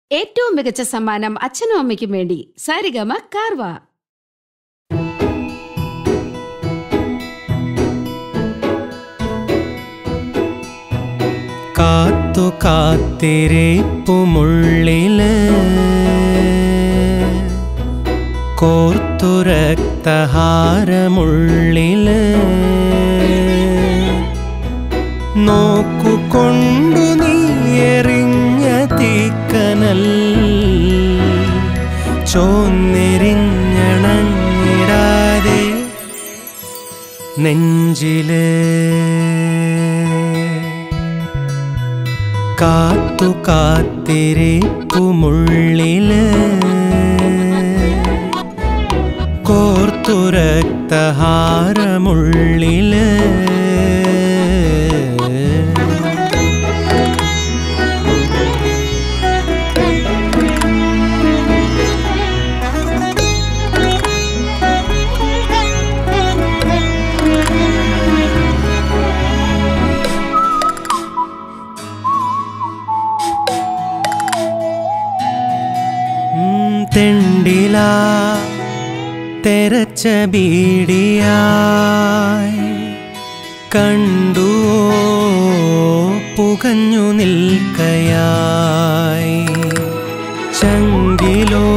ഏറ്റവും മികച്ച സമ്മാനം അച്ഛനും അമ്മയ്ക്കും വേണ്ടി സാരിഗമ കാർവ. കാത്തു കാത്തിരിപ്പുമുള്ളില് കോർത്തു രക്തഹാരമുള്ളില് നോക്കുകൊണ്ടു നീ എറിഞ്ഞ തീക്കനൽ ചോന്നെരിഞ്ഞണഞ്ഞിടാതെ നെഞ്ചില് കാത്തു കാത്തിരിപ്പുമുള്ളില് കോർത്തു രക്തഹാരമുള്ളില് തെണ്ടില തെരച്ച ബീഡിയായി കണ്ടു പുകഞ്ഞു നിൽക്കയായി ചങ്കിലോ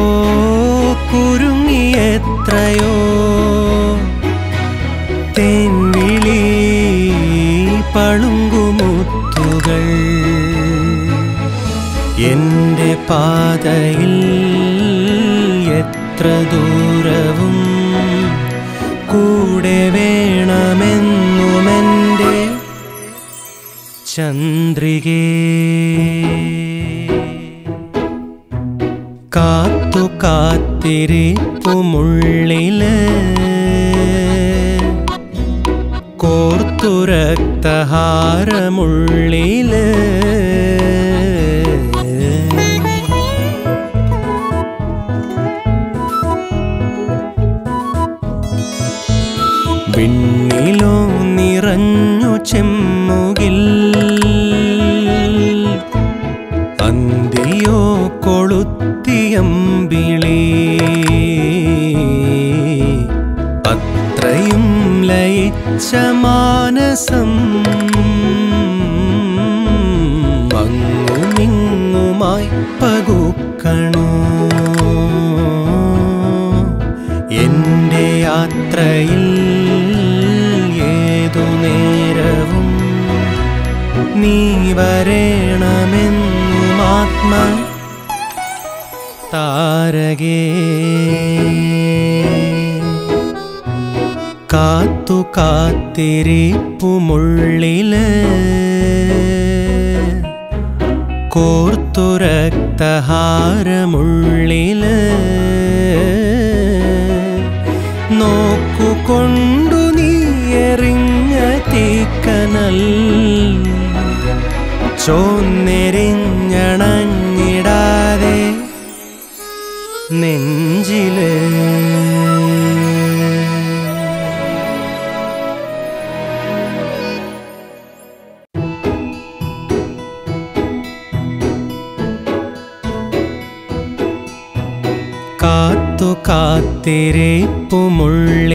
കുരുങ്ങിയെത്രയോ തേൻവിളി പളുങ്കുമുത്തുകൾ എന്റെ പാതയിൽ എത്ര ദൂരവും കൂടെ വേണമെന്നുമെൻ്റെ ചന്ദ്രികേ. കാത്തു കാത്തിരിപ്പുമുള്ളില് കോർത്തു രക്തഹാരമുള്ളില് വിണ്ണിലോ നിറഞ്ഞു ചെമ്മുകിൽ അന്തിയോ കൊളുത്തിയമ്പിളി അത്രയും ലയിച്ച മാനസം അങ്ങുമിങ്ങുമായി പകുക്കണോ എന്റെ യാത്രയിൽ ഏതു നേരവും നീ വരേണമെന്നും ആത്മ താരകേ. കാത്തു കാത്തിരിപ്പുമുള്ളില് കോർത്തു രക്തഹാരമുള്ളില് നോക്കുകൊണ്ടു നീ എറിഞ്ഞ തീക്കനൽ ചോന്നെരിഞ്ഞണഞ്ഞിടാതെ നെഞ്ചില് കാത്തു കാത്തിരിപ്പുമുള്ളിൽ